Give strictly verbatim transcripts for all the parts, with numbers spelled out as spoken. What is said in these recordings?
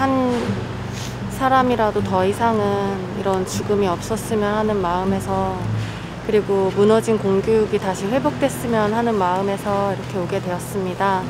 한 사람이라도 더 이상은 이런 죽음이 없었으면 하는 마음에서, 그리고 무너진 공교육이 다시 회복됐으면 하는 마음에서 이렇게 오게 되었습니다.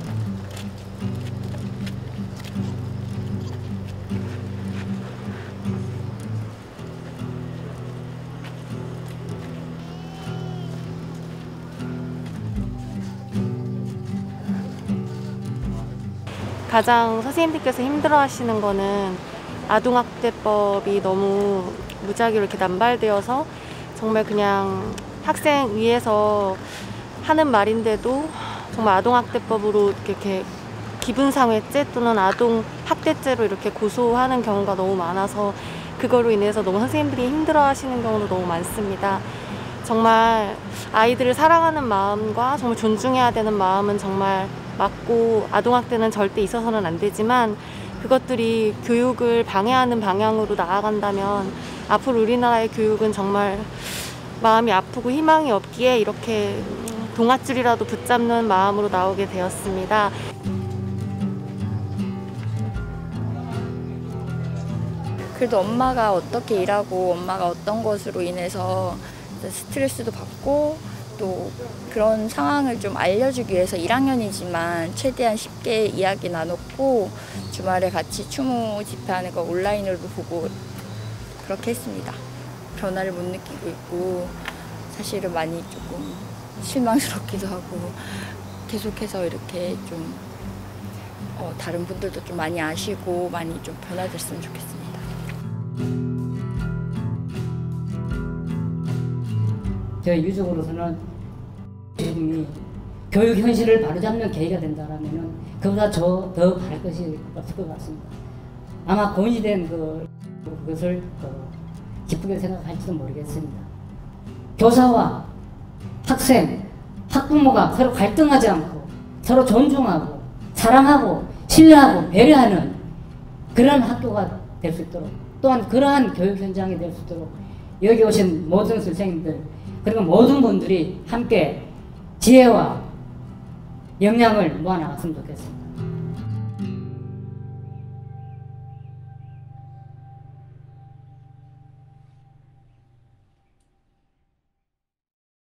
가장 선생님들께서 힘들어하시는 거는 아동학대법이 너무 무작위로 이렇게 남발되어서 정말 그냥 학생 위에서 하는 말인데도 정말 아동학대법으로 이렇게 기분상해죄 또는 아동학대죄로 이렇게 고소하는 경우가 너무 많아서 그거로 인해서 너무 선생님들이 힘들어하시는 경우도 너무 많습니다. 정말 아이들을 사랑하는 마음과 정말 존중해야 되는 마음은 정말 맞고, 아동학대는 절대 있어서는 안 되지만 그것들이 교육을 방해하는 방향으로 나아간다면 앞으로 우리나라의 교육은 정말 마음이 아프고 희망이 없기에 이렇게 동아줄이라도 붙잡는 마음으로 나오게 되었습니다. 그래도 엄마가 어떻게 일하고 엄마가 어떤 것으로 인해서 스트레스도 받고 또 그런 상황을 좀 알려주기 위해서 일 학년이지만 최대한 쉽게 이야기 나눴고, 주말에 같이 추모 집회하는 거 온라인으로도 보고 그렇게 했습니다. 변화를 못 느끼고 있고 사실은 많이 조금 실망스럽기도 하고, 계속해서 이렇게 좀 어, 다른 분들도 좀 많이 아시고 많이 좀 변화됐으면 좋겠습니다. 저희 유족으로서는 지금이 교육 현실을 바로잡는 계기가 된다라면은 그보다 저 더 바랄 것이 없을 것 같습니다. 아마 고인이 그 그것을 어, 기쁘게 생각할지도 모르겠습니다. 교사와 학생, 학부모가 서로 갈등하지 않고 서로 존중하고 사랑하고 신뢰하고 배려하는 그런 학교가 될 수 있도록, 또한 그러한 교육 현장이 될 수 있도록 여기 오신 모든 선생님들 그리고 모든 분들이 함께 지혜와 역량을 모아 나갔으면 좋겠습니다.